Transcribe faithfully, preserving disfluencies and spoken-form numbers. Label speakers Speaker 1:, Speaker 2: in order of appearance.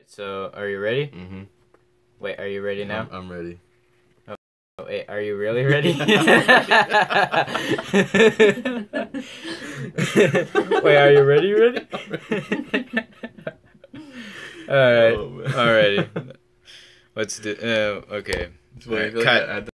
Speaker 1: So, are you ready?
Speaker 2: Mm-hmm.
Speaker 1: Wait, are you ready now?
Speaker 2: I'm, I'm ready.
Speaker 1: Oh, wait, are you really ready? Wait, are you ready? Ready? All right,
Speaker 2: Oh, man.
Speaker 1: alrighty. Let's do. Uh, okay.
Speaker 2: So wait, I
Speaker 1: Alright,
Speaker 2: feel like
Speaker 1: cut.
Speaker 2: I- I